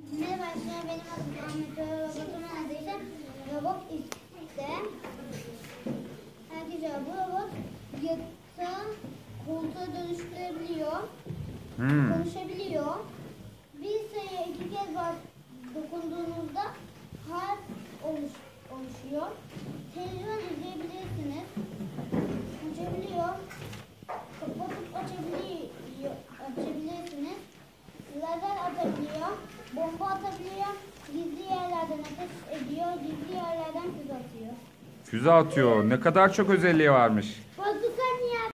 Merhaba arkadaşlar, benim adım Ahmet. Robotum neredeyse robot işte. Herkese bu robot yatağı koltuğa dönüştürebiliyor. Konuşabiliyor. Bir sayıya 2 kez dokunduğunuzda harf oluşuyor. Televizyon izleyebilirsiniz. Açabiliyor. Kapatıp açabilirsiniz. Lazer atabiliyor. Bomba atabiliyor. Gizli yerlerden ateş ediyor. Gizli yerlerden füze atıyor. Füze atıyor. Ne kadar çok özelliği varmış. Bu